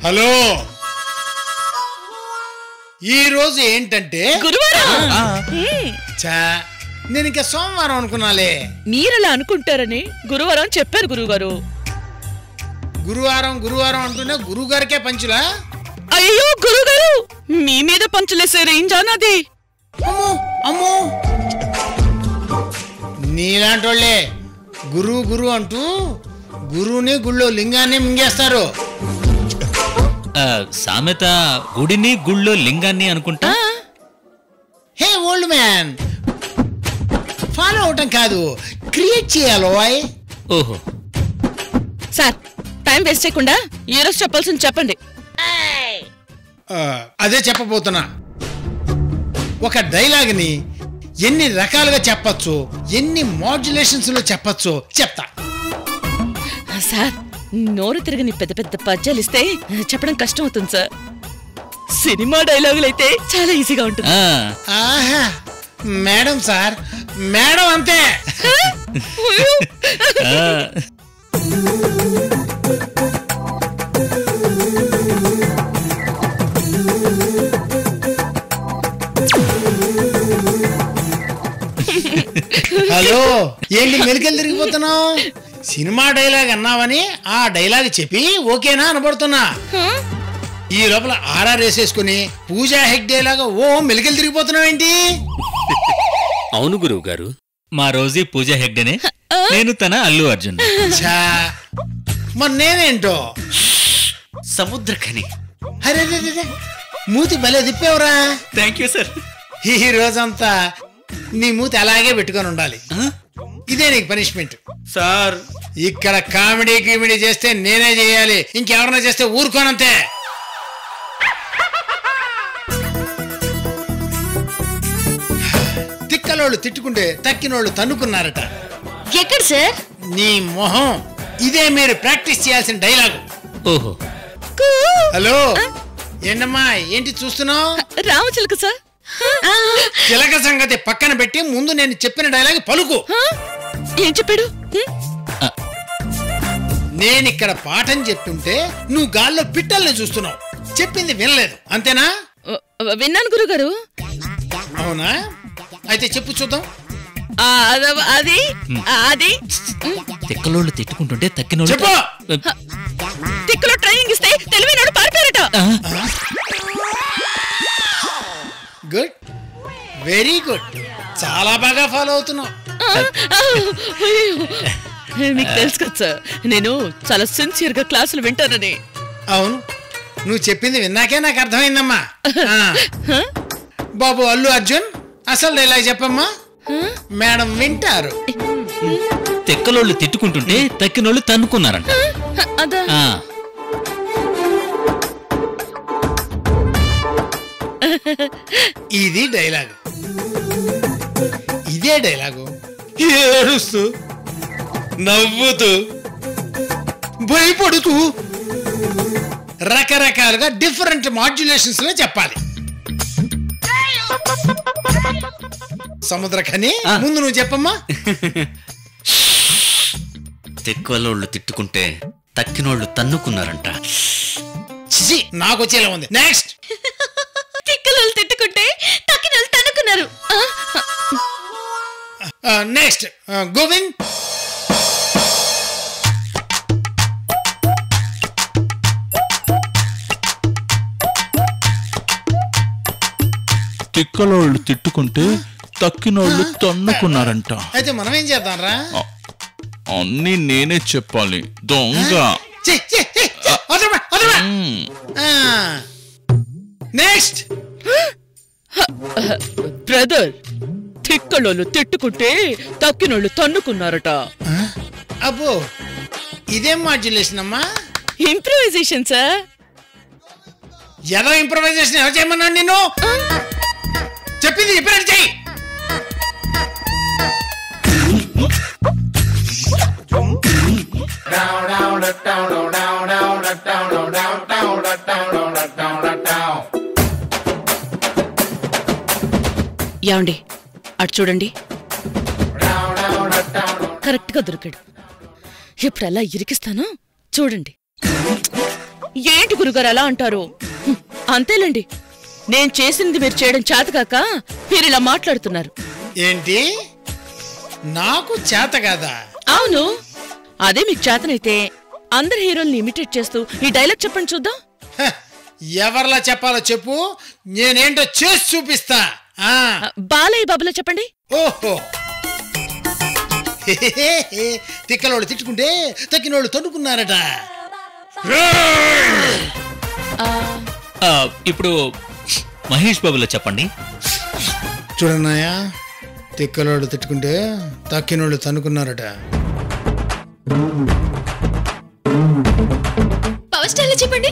Hello ఈ రోజు ఏంటంటే నేను ఇంకా సోమవారం అనుకున్నాలే. మీరలా అనుకుంటారని గురువారం చెప్పారు గురువుగారు. గురువారం గురువారం అంటూనే గురువు గారికే పంచులా? అయ్యో గురువుగారు, మీ మీద పంచులేసారు. ఏం జానాది? అమ్మో అమ్మో, నీలాంటి వాళ్ళే గురువు గురువు అంటూ గురువుని గుళ్ళో లింగాన్ని మింగేస్తారు. సామెత గుడిని గుళ్ళో లింగాన్ని అనుకుంటా. హే ఓల్డ్ మ్యాన్, ఫాలో అవటం కాదు, క్రియేట్ చేయాలి. ఓహో సార్, టైం వేస్ట్ చేయకుండా ఈ రోజు చెప్పాల్సింది చెప్పండి. అదే చెప్పబోతున్నా. ఒక డైలాగ్ని ఎన్ని రకాలుగా చెప్పచ్చు, ఎన్ని మాడ్యులేషన్స్ లో చెప్పచ్చు చెప్తా. సార్, నోరు తిరగని పెద్ద పెద్ద పద్యాలు ఇస్తే చెప్పడం కష్టం అవుతుంది సార్. సినిమా డైలాగులు అయితే చాలా ఈజీగా ఉంటుంది. ఆహా, మేడం సార్, మేడం అంతే. హలో, ఏంటి మెలికలు తిరిగిపోతున్నావు? సినిమా డైలాగ్ అన్నావని ఆ డైలాగ్ చెప్పి ఓకేనా అనబడుతున్నా. ఈ లోపల ఆర్ఆర్ వేసేసుకుని పూజా హెగ్డే లాగా ఓ మెలికలు తిరిగిపోతున్నావు ఏంటి? అవును గురువు గారు, మా రోజీ పూజా హెగ్డేనే, నేను తన అల్లు అర్జున్. మరి నేనేంటో సముద్రఖని. అరే మూతి భలే తిప్పేవరా. Thank you sir. ఈ రోజంతా నీ మూతి అలాగే పెట్టుకొని ఉండాలి. ఇదే నీకు పనిష్మెంట్ సార్. ఇక్కడ కామెడీ గిమిడీ చేస్తే నేనే చేయాలి, ఇంకెవరన్నా చేస్తే ఊరుకోనంతే. తిక్కలోళ్ళు తిట్టుకుంటే తక్కినోళ్ళు తన్నుకున్నారట. ఎక్కడ సార్? నీ మొహం. ఇదే మీరు ప్రాక్టీస్ చేయాల్సిన డైలాగు. ఓహో. హలో, ఏంటమ్మా ఏంటి చూస్తున్నావు? రామచిలక సార్. చిలక సంగతి పక్కన పెట్టి ముందు నేను చెప్పిన డైలాగ్ పలుకు. ఏం చెప్పాడు? నేనిక్కడ పాఠం చెప్తుంటే నువ్వు గాల్లో పిట్టల్ని చూస్తున్నావు, చెప్పింది వినలేదు, అంతేనా? విన్నాను గురుగారు. అవునా? అయితే చెప్పు చూద్దాం. అది అది తిక్కలోళ్ళు తిట్టుకుంటుంటే తక్కినోళ్ళు. చెప్పు. తిక్కలో ట్రైనింగ్ ఇస్తే తెలివైనోడు పారిపోయారట. గుడ్, వెరీ గుడ్, చాలా బాగా ఫాలో అవుతున్నావు. మీకు తెలుసు కదా సార్, నేను చాలా సిన్సియర్ గా క్లాసులు వింటానని. అవును, నువ్వు చెప్పింది విన్నాకే నాకు అర్థమైందమ్మా. బాబు అల్లు అర్జున్, అసలు డైలాగ్ చెప్పమ్మా. మేడం వింటారు. తిక్కలోళ్ళు తిట్టుకుంటుంటే తక్కినోళ్ళు తన్నుకున్నారంట. ఇది డైలాగు. ఇదే డైలాగు ఏడుస్తూ, నవ్వుతూ, భయపడుతూ రకరకాలుగా డిఫరెంట్ మాడ్యులేషన్స్ లో చెప్పాలి. సముద్రఖని, ముందు నువ్వు చెప్పమ్మా. తిక్కలోళ్ళు తిట్టుకుంటే తక్కినోళ్ళు తన్నుకున్నారంట. నాకు వచ్చేలా ఉంది. నెక్స్ట్. తిక్కలోళ్ళు తిట్టుకుంటే తక్కినోళ్ళు తన్నుకున్నారు. నెక్స్ట్ గోవింద్. తిక్కలోళ్ళు తిట్టుకుంటే తక్కినోళ్ళు తన్నుకున్నారంట. అయితే మనం ఏం చేద్దాం రా? అన్నీ నేనే చెప్పాలి, దొంగ. నెక్స్ట్. బ్రదర్, తిక్కలోళ్ళు తిట్టుకుంటే తక్కినోళ్ళు తన్నుకున్నారట. అబ్బో, ఇదేం మాడ్యులేషన్ అమ్మా? Improvisation sir. ఏదో ఇంప్రూవైజేషన్ ఎవరు చేయమన్నాడు నిన్ను? చెప్పింది చెప్పినట్టు చెయ్యి. యాండి అటు చూడండి. కరెక్ట్ గా దొరికాడు. ఇప్పుడు అలా ఇరికిస్తాను చూడండి. ఏంటి గురుగారు అలా అంటారు? అంతేలేండి, నేను చేసింది మీరు చేయడం చేతకాక మీరు ఇలా మాట్లాడుతున్నారు. ఏంటి నాకు చేత కాదా? అవును, అదే మీకు చేతనైతే అందరి హీరోల్ని ఇమిటేట్ చేస్తూ ఈ డైలాగ్ చెప్పండి చూద్దాం. ఎవరిలా చెప్పాలో చెప్పు, నేనేంటో చేసి చూపిస్తా. బాలయ్య బాబులో చెప్పండి. ఓహో, తిక్కలోడు తిట్టుకుంటే తక్కినోళ్ళు తన్నుకున్నారట. ఇప్పుడు మహేష్ బాబులో చెప్పండి. చూడన్నాయా, తిక్కలోడు తిట్టుకుంటే తక్కినోళ్ళు తన్నుకున్నారట. పవర్ స్టార్లో చెప్పండి.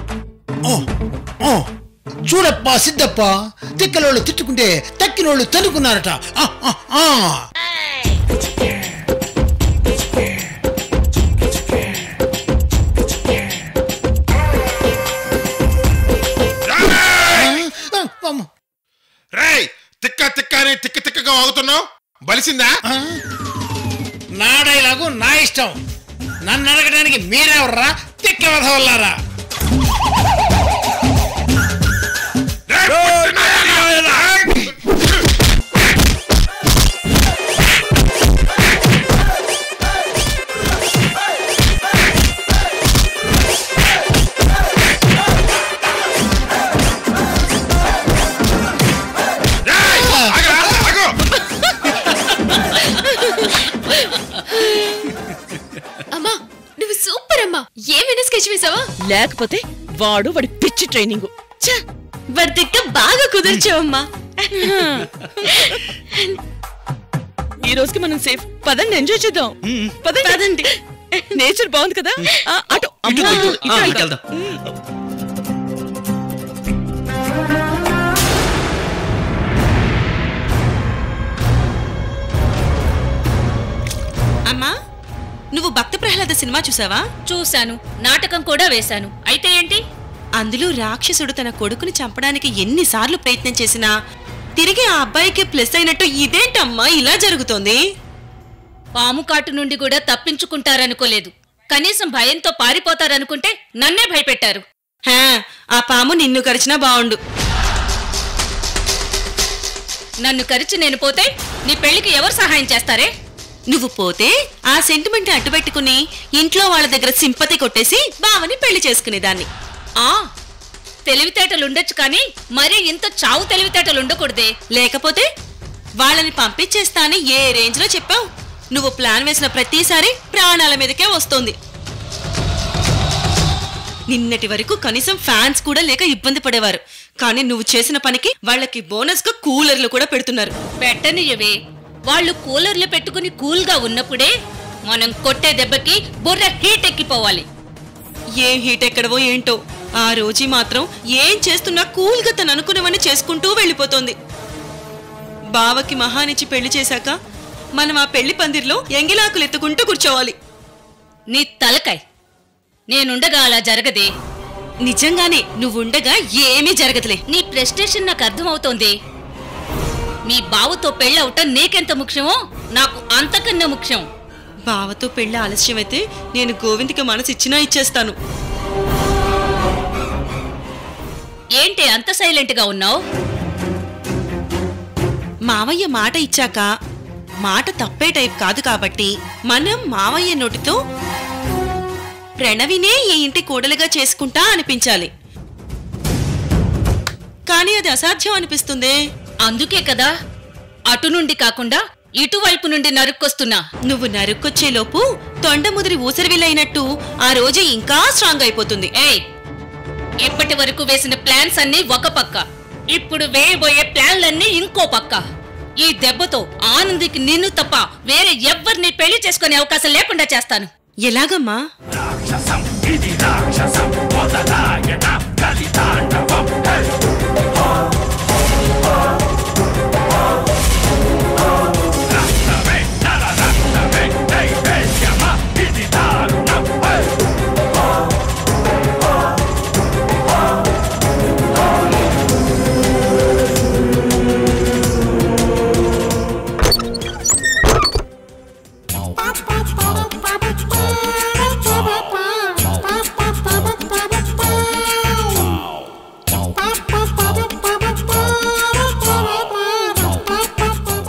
చూడప్ప సిద్ధప్ప, తిక్కలోళ్ళు తిట్టుకుంటే తక్కినోళ్ళు తన్నుకున్నారట. రేయ్, తిక్క తిక్క అని తిక్క తిక్కగా వాగుతున్నావు, బలిసిందా? నా డైలాగు నా ఇష్టం, నన్ను అడగడానికి మీరెవర్రా తిక్క వదవల్లారా? అమ్మా, నువ్వు సూపర్ అమ్మా. ఏమైనా స్కెచ్ వేసావా? లేకపోతే వాడి పిచ్చి ట్రైనింగ్. వాడి తిక్క బాగా కుదిర్చావమ్మా. ఈ రోజుకి మనం సేఫ్. పదండి, ఎంజాయ్ చేద్దాం. పదండి. నేచర్ బాగుంది కదా. అటు వెళ్దాం. అమ్మా, నువ్వు భక్త ప్రహ్లాద సినిమా చూసావా? చూశాను, నాటకం కూడా వేశాను. అయితే ఏంటి? అందులో రాక్షసుడు తన కొడుకుని చంపడానికి ఎన్నిసార్లు ప్రయత్నం చేసినా తిరిగి ఆ అబ్బాయికి ప్లస్ అయినట్టు ఇదేంటమ్మా ఇలా జరుగుతోంది? పాము కాటు నుండి కూడా తప్పించుకుంటారనుకోలేదు. కనీసం భయంతో పారిపోతారనుకుంటే నన్నే భయపెట్టారు. ఆ పాము నిన్ను కరిచినా బావుండు. నన్ను కరిచి నేను పోతే నీ పెళ్లికి ఎవరు సహాయం చేస్తారే? నువ్వు పోతే ఆ సెంటిమెంట్ అడ్డుపెట్టుకుని ఇంట్లో వాళ్ళ దగ్గర సింపతి కొట్టేసి బావని పెళ్లి చేసుకునేదాన్ని. తెలివితేటలుండొచ్చు కానీ మరీ ఇంత చావు తెలివితేటలుండకూడదే. లేకపోతే వాళ్ళని పంపించేస్తానని ఏ రేంజ్ లో చెప్పావు? నువ్వు ప్లాన్ వేసిన ప్రతిసారి ప్రాణాల మీదకే వస్తోంది. నిన్నటి వరకు కనీసం ఫ్యాన్స్ కూడా లేక ఇబ్బంది పడేవారు, కానీ నువ్వు చేసిన పనికి వాళ్ళకి బోనస్ గా కూలర్లు కూడా పెడుతున్నారు. పెట్టనియవే, వాళ్ళు కూలర్లు పెట్టుకుని కూల్గా ఉన్నప్పుడే మనం కొట్టే దెబ్బకి బుర్ర హీట్ ఎక్కిపోవాలి. ఏం హీట్ ఎక్కడవో ఏంటో, ఆ రోజీ మాత్రం ఏం చేస్తున్నా కూల్గా తను అనుకున్నవని చేసుకుంటూ వెళ్ళిపోతోంది. బావకి మహానిచ్చి పెళ్లి చేశాక మనం ఆ పెళ్లి పందిర్లో ఎంగిలాకులు ఎత్తుకుంటూ కూర్చోవాలి. నీ తలకాయ్, నేనుండగా అలా జరగదే. నిజంగానే నువ్వుండగా ఏమీ జరగదులే. నీ ప్రెస్టేషన్ నాకు అర్థమవుతోంది. మీ బావతో పెళ్ళవటం నీకెంత ముఖ్యమో నాకు అంతకన్నా ముఖ్యం. బావతో పెళ్లి ఆలస్యమైతే నేను గోవింద్కి మనసు ఇచ్చినా ఇచ్చేస్తాను. ఏంటి అంత సైలెంట్ గా ఉన్నావు? మావయ్య మాట ఇచ్చాక మాట తప్పే టైప్ కాదు కాబట్టి మనం మావయ్య నోటితో ప్రణవినే ఈ ఇంటి కోడలుగా చేసుకుంటా అనిపించాలి. కానీ అది అసాధ్యం అనిపిస్తుంది. అందుకే కదా అటు నుండి కాకుండా ఇటువైపు నుండి నరుక్కొస్తున్నా. నువ్వు నరుక్కొచ్చేలోపు తొండ ముదిరి ఊసరివిల్లైనట్టు ఆ రోజు ఇంకా స్ట్రాంగ్ అయిపోతుంది. ఏయ్, ఇప్పటి వరకు వేసిన ప్లాన్స్ అన్ని ఒక పక్క, ఇప్పుడు వేయబోయే ప్లాన్లన్నీ ఇంకో పక్క. ఈ దెబ్బతో ఆనందికి నిన్ను తప్ప వేరే ఎవ్వరిని పెళ్లి చేసుకునే అవకాశం లేకుండా చేస్తాను. ఎలాగమ్మా?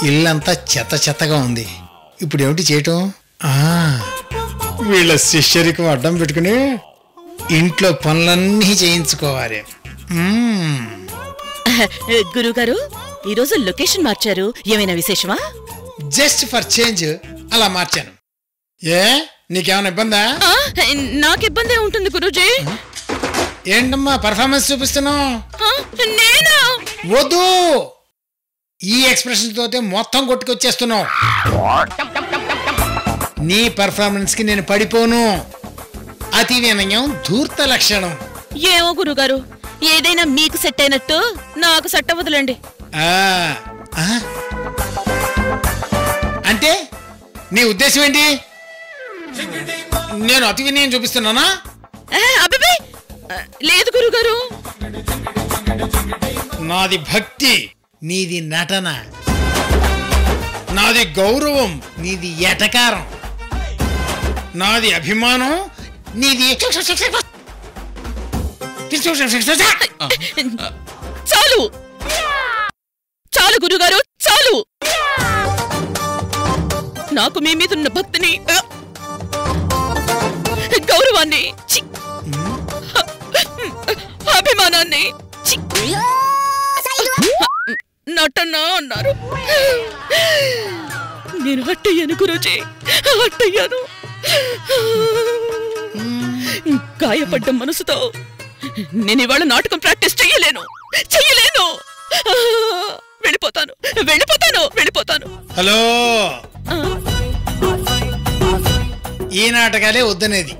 ఇల్లంతా చెత్త చెత్తగా ఉంది. ఇప్పుడు ఏమిటి చేయటం? వీళ్ళ శిష్యరికం అడ్డం పెట్టుకుని ఇంట్లో పనులన్నీ చేయించుకోవాలి. గురుగారు, ఈరోజు లొకేషన్ మార్చారు, ఏమైనా విశేషమా? జస్ట్ ఫర్ చేంజ్ అలా మార్చాను. ఏ నీకేమైనా ఇబ్బందా? నాకు ఇబ్బందే ఉంటుంది గురూజీ. ఏంటమ్మా పర్ఫార్మెన్స్ చూపిస్తున్నావు? నేనా? వద్దు, ఈ ఎక్స్ప్రెషన్ తోటే మొత్తం కొట్టుకొచ్చేస్తున్నావు. నీ పర్ఫార్మెన్స్ కి నేను పడిపోను. అతి వినయం ధూర్త లక్షణం. ఏమో గురుగారు, ఏదైనా మీకు సెట్ అయినట్టు నాకు సెట్ అవ్వదులేండి. అంటే నీ ఉద్దేశం ఏంటి? నేను అతి వినయం చూపిస్తున్నానా? అబ్బే లేదు గురుగారు. నాది భక్తి, నీది నటన. నాది గౌరవం, నీది ఎటకారం. నాది అభిమానం, నీది చాలు చాలు గురుగారు, చాలు. నాకు మీ మీద ఉన్న భక్తిని, గౌరవాన్ని, అభిమానాన్ని నటన అన్నారు. నేను హట్టయ్యాను గురూజీ, హట్టయ్యాను. గాయపడ్డ మనసుతో నేను ఇవాళ నాటకం ప్రాక్టీస్ చెయ్యలేను. వెళ్ళిపోతాను వెళ్ళిపోతాను వెళ్ళిపోతాను. హలో, ఈ నాటకాలే వద్దనేది.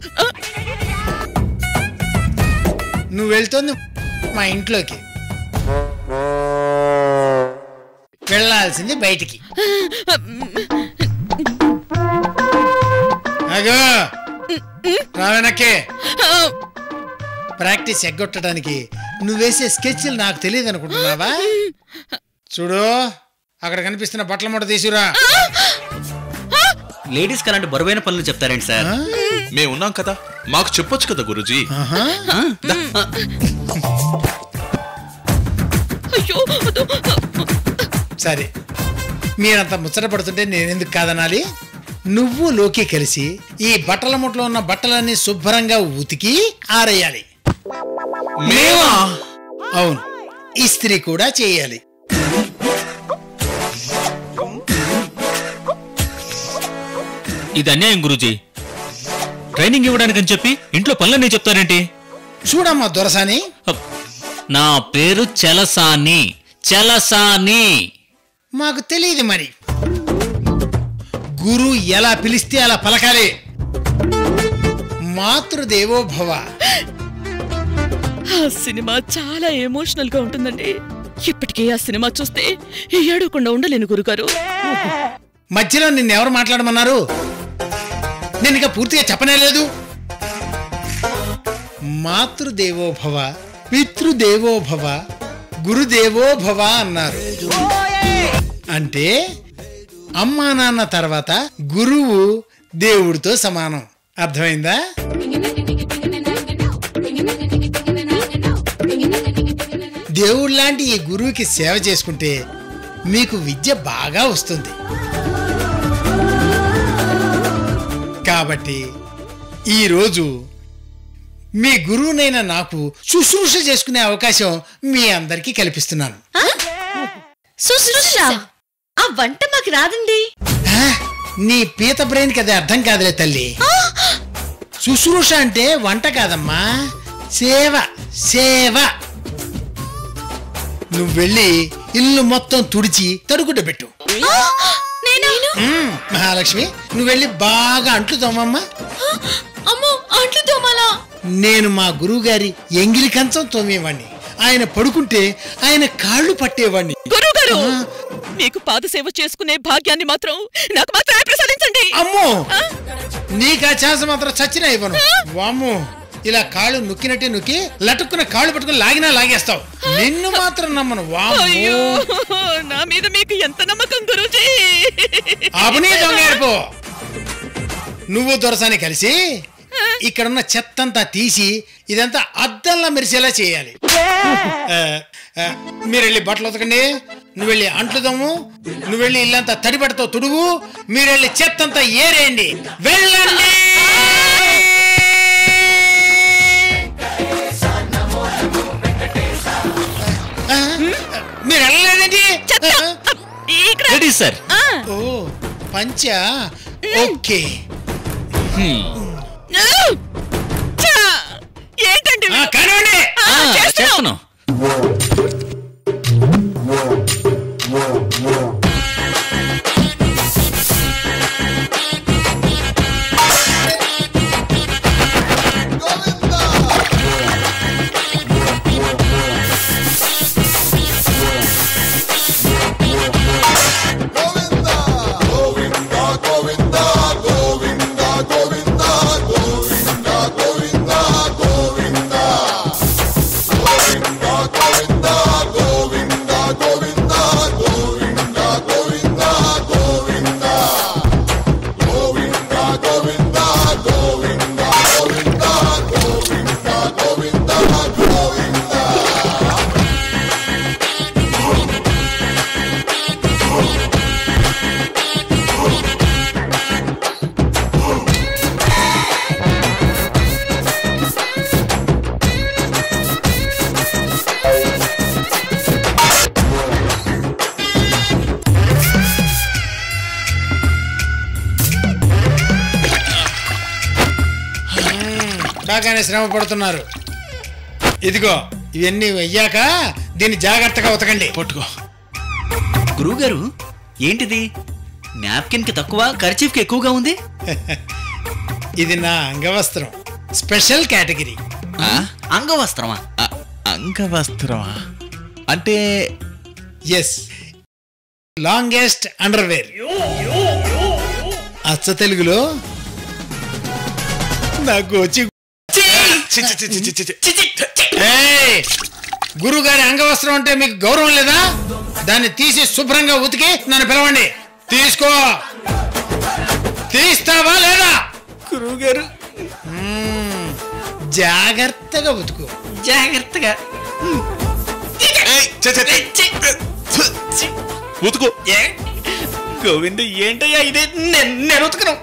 నువ్వు వెళ్తుంది మా ఇంట్లోకి, వెళ్ళాల్సింది బయటికి. అగో రావెనక్కే. ప్రాక్టీస్ ఎగ్గొట్టడానికి నువ్వేసే స్కెచ్లు నాకు తెలియదు అనుకుంటున్నావా? చూడు, అక్కడ కనిపిస్తున్న బట్టల మూట తీసుకురా. లేడీస్ కలాంటి బరువైన పనులు చెప్తారేంటి సార్? మేము ఉన్నాం కదా, మాకు చెప్పొచ్చు కదా గురూజీ. సరే, మీరంతా ముచ్చట పడుతుంటే నేనెందుకు కాదనాలి? నువ్వు లోకి కలిసి ఈ బట్టల ముట్లో ఉన్న బట్టలన్నీ శుభ్రంగా ఉతికి ఆరేయాలి. మేమా? అవును, ఇస్త్రీ కూడా చేయాలి. ఇది అన్యాయం గురూజీ. ట్రైనింగ్ ఇవ్వడానికని చెప్పి ఇంట్లో పనులన్నీ చెప్తారేంటి? చూడమ్మా దొరసాని, నా పేరు చలసాని. చలసాని మాకు తెలియదు మరి. గురు ఎలా పిలిస్తే అలా పలకాలి. మాతృదేవోభవ. ఆ సినిమా చాలా ఎమోషనల్ గా ఉంటుందండి. ఇప్పటికే ఆ సినిమా చూస్తే ఏడవకుండా ఉండలేను గురుగారు. మధ్యలో నిన్నెవరు మాట్లాడమన్నారు? నేను ఇక పూర్తిగా చెప్పనే లేదు. మాతృదేవోభవ, పితృదేవోభవ, గురుదేవోభవ అన్నారు. అంటే అమ్మా నాన్న తర్వాత గురువు దేవుడితో సమానం. అర్థమైందా? దేవుడు లాంటి ఈ గురువుకి సేవ చేసుకుంటే మీకు విద్య బాగా వస్తుంది. కాబట్టి ఈరోజు మీ గురువునైనా నాకు శుశ్రూష చేసుకునే అవకాశం మీ అందరికీ కల్పిస్తున్నాను. శుశ్రూష? ఆ వంట మాకు రాదండి. నీ పీత బ్రెయిన్ కదా అర్థం కాదులే తల్లి. శుశ్రూష అంటే వంట కాదమ్మా, సేవ. సేవ. నువ్వు వెళ్ళి ఇల్లు మొత్తం తుడిచి తడుగుడ్డ పెట్టు. మహాలక్ష్మి, నువ్వు వెళ్ళి బాగా అంట్లు తోమమ్మా. అమ్మో, అంట్లు తోమాలా? నేను మా గురువు గారి ఎంగిలి కంచం తోమేవాణ్ణి. ఆయన పడుకుంటే ఆయన కాళ్ళు పట్టేవాణ్ణి. గురువుగారు, మీకు పాదసేవ చేసుకునే భాగ్యాన్ని మాత్రం నాకు మాత్రమే ప్రసాదించండి. అమ్మో, నీకు ఆ ఛాన్స్ మాత్రం చచ్చినా ఇవ్వను. వామ్మో, ఇలా కాళ్ళు నొక్కినట్టే నొక్కి లటుక్కున కాళ్ళు పట్టుకుని లాగినా లాగేస్తావు. నిన్ను మాత్రం నమ్మను. అయ్యో, నా మీద మీకు ఎంత నమ్మకం గురూజీ. అబనీ దొంగ. నువ్వు దొరసాని కలిసి ఇక్కడున్న చెత్తంతా తీసి ఇదంతా అద్దంలా మెరిసేలా చేయాలి. మీరు వెళ్ళి బట్టలు ఉతకండి, నువ్వు వెళ్ళి అంట్లు దమ్ము, నువ్వు వెళ్ళి ఇల్లంతా తడిబడితో తుడువు, మీరు వెళ్ళి చెత్తంతా ఏరేయండి. వెళ్ళండి. మీరు వెళ్ళలేదండి? Ready sir. ఓ పంచా, ఓకే. ఏంటండి కానివ్వండి. చేస్తాను. బాగానే శ్రమ పడుతున్నారు. ఇదిగో ఇవన్నీ అయ్యాక దీన్ని జాగ్రత్తగా ఉతకండి. పట్టుకో. గురువుగారు ఏంటిది? నాప్కిన్ కి తక్కువ, కర్చీఫ్ కి ఎక్కువగా ఉంది. ఇది నా అంగవస్త్రం, స్పెషల్ కేటగిరీ. అంగవస్త్రమా? అంగవస్త్రమా అంటే? Yes, longest underwear. అచ్చ తెలుగులో నాకు వచ్చి గురుగారి అంగవస్త్రం అంటే మీకు గౌరవం లేదా? దాన్ని తీసి శుభ్రంగా ఉతికి నన్ను పిలవండి. తీసుకో. తీస్తావా లేదా? గురువుగారు జాగ్రత్తగా ఉతుకు. జాగ్రత్తగా ఉతుకో. గోవింద్ ఏంటయ్యా ఇదే? నేను ఉతకను.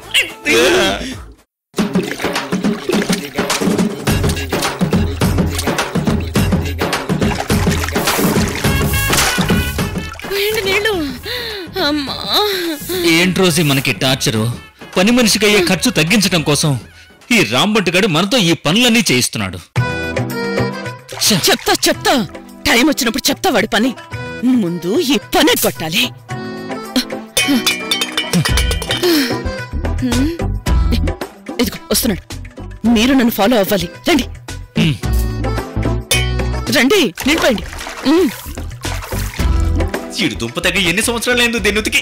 నీళ్ళు. అమ్మా, ఏంటి రోజు మనకి టార్చరు? పని మనిషికి అయ్యే ఖర్చు తగ్గించడం కోసం ఈ రాంబంటిగాడు మనతో ఈ పనులన్నీ చేయిస్తున్నాడు. చెప్తా టైం వచ్చినప్పుడు చెప్తా వాడి పని. ముందు ఈ పని కొట్టాలి. ఇదిగో వస్తున్నాడు. మీరు నన్ను ఫాలో అవ్వాలి. రండి రండి, నిండిపోయండి. చీడు దుంప తగ్గ ఎన్ని సంవత్సరాలు దీన్ని ఉతికి.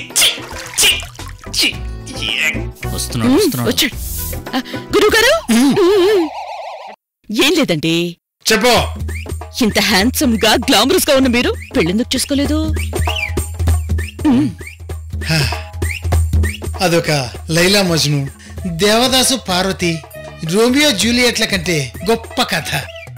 వస్తున్నాడు. వచ్చాడు. గురువుగారు ఏం లేదండి. చెప్పు. ఇంత హ్యాండ్సమ్ గా గ్లామరస్ గా ఉన్న మీరు పెళ్ళెందుకు చేసుకోలేదు? అదొక లైలా మజ్ను, దేవదాసు పార్వతి, రోమియో జూలియట్ల కంటే గొప్ప కథ.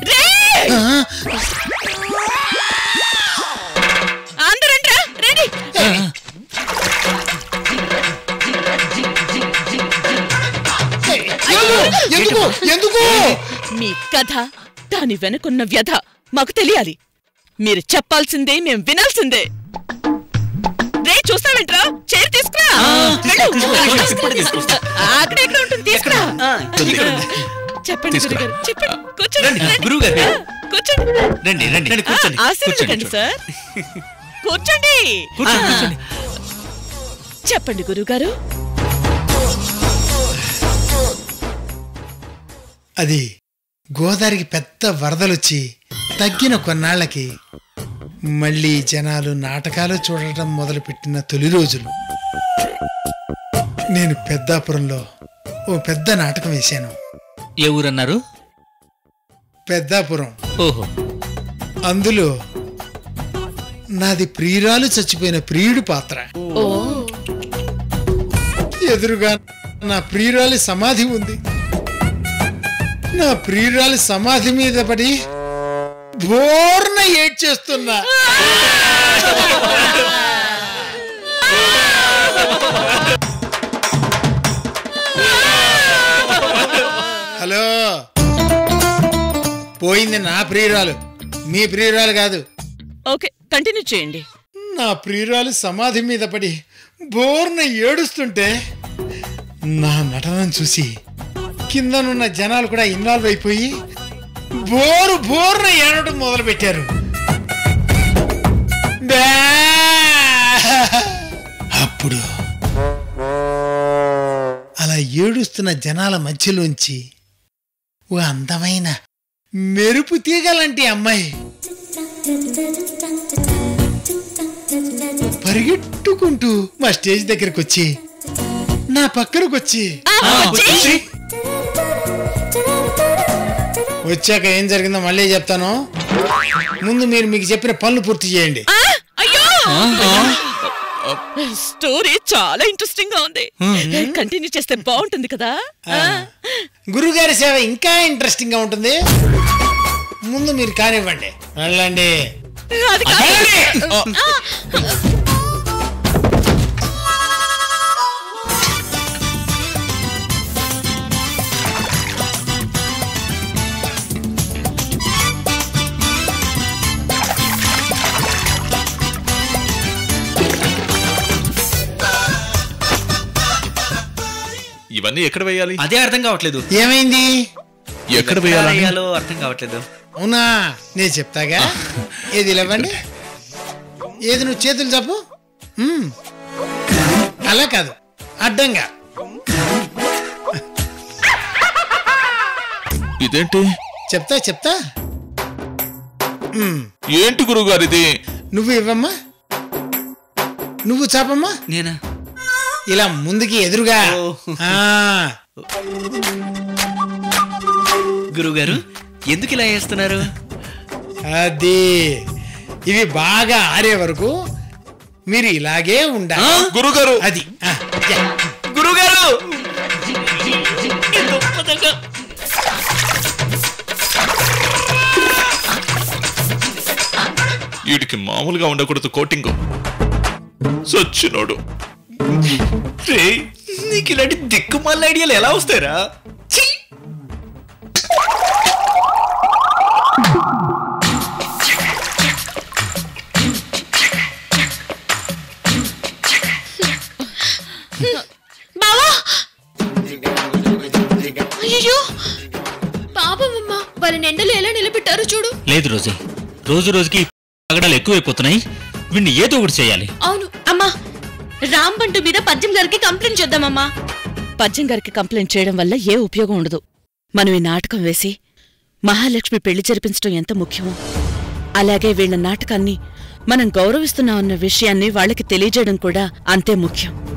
ఎందుకు మీ కథ, దాని వెనుకున్న వ్యధ మాకు తెలియాలి. మీరు చెప్పాల్సిందే, మేం వినాల్సిందే. రే చూస్తావేంట్రా? చైర్ తీసుకురా. అక్కడెక్కడ ఉంటుంది, తీసుకురా. చెప్పండి గురుగారు, చెప్పండి. కూర్చోండి గురువుగారు. కూర్చోండి. రండి రండి రండి, కూర్చోండి. ఆశీర్వదించండి సార్. కూర్చోండి. చెప్పండి గురుగారు. అది గోదావరికి పెద్ద వరదలొచ్చి తగ్గిన కొన్నాళ్లకి మళ్ళీ జనాలు నాటకాలు చూడటం మొదలుపెట్టిన తొలి రోజులు. నేను పెద్దాపురంలో ఓ పెద్ద నాటకం వేశాను. ఏ ఊరన్నారు? పెద్దాపురం. ఓహో. అందులో నాది ప్రియురాలు చచ్చిపోయిన ప్రియుడి పాత్ర. ఎదురుగా నా ప్రియురాలి సమాధి ఉంది. నా ప్రియురాలి సమాధి మీద పడి బోర్న ఏడ్చేస్తున్నా. హలో, పోయింది నా ప్రియురాలు, మీ ప్రియురాలు కాదు. ఓకే, కంటిన్యూ చేయండి. నా ప్రియురాలు సమాధి మీద పడి బోర్న ఏడుస్తుంటే నా నటనను చూసి కిందనున్న జనాలు కూడా ఇన్వాల్వ్ అయిపోయి బోర్న ఏడటం మొదలు పెట్టారు. అప్పుడు అలా ఏడుస్తున్న జనాల మధ్యలోంచి ఓ అందమైన మెరుపు తీగలాంటి అమ్మాయి పరిగెట్టుకుంటూ మా స్టేజ్ దగ్గరకు వచ్చి నా పక్కనకు వచ్చి వచ్చాక ఏం జరిగిందో మళ్ళీ చెప్తాను. ముందు మీరు మీకు చెప్పిన పనులు పూర్తి చేయండి. స్టోరీ చాలా ఇంట్రెస్టింగ్ గా ఉంది. కంటిన్యూ చేస్తే బాగుంటుంది కదా. గురుగారి సేవ ఇంకా ఇంట్రెస్టింగ్ గా ఉంటుంది. ముందు మీరు కానివ్వండి, వెళ్ళండి. ఇవన్నీ ఎక్కడ వేయాలి? అదే అర్థం కావట్లేదు. ఏమైంది? ఎక్కడ వేయాలో అర్థం కావట్లేదు. అవునా, నేను చెప్తాగా. ఏది ఇవ్వండి, ఏది నువ్వు చేతులు చెప్పు. అలా కాదు, అడ్డంగా. ఇదేంటి? చెప్తా. ఏంటి గురుగారు ఇది? నువ్వు ఇవ్వమ్మా, నువ్వు చాపమ్మా. నేనా? ఇలా ముందుకి ఎదురుగా. గురుగారు ఎందుకు ఇలా చేస్తున్నారు? అది ఇవి బాగా ఆరే వరకు మీరు ఇలాగే ఉండాలి గురుగారు. అది గురుగారు వీడికి మామూలుగా ఉండకూడదు కోటింగ్. సచ్చినోడు. నీకు ఇలాంటి దిక్కుమాల ఐడియాలు ఎలా వస్తారా? బావా, అయ్యో పాపమమ్మా, వారిని ఎండలు ఎలా నిలబెట్టారు చూడు. లేదు రోజీ, రోజు రోజుకి పగడాలు ఎక్కువైపోతున్నాయి. వీడిని ఏదో ఒకటి చేయాలి. అవును అమ్మా, రాంబంటు మీద పద్యం గారికి కంప్లైంట్ చేద్దామమ్మా. పద్యం గారికి కంప్లైంట్ చేయడం వల్ల ఏ ఉపయోగం ఉండదు. మనం ఈ నాటకం వేసి మహాలక్ష్మి పెళ్లి జరిపించడం ఎంత ముఖ్యమో, అలాగే వీళ్ళ నాటకాన్ని మనం గౌరవిస్తున్నామన్న విషయాన్ని వాళ్ళకి తెలియజేయడం కూడా అంతే ముఖ్యం.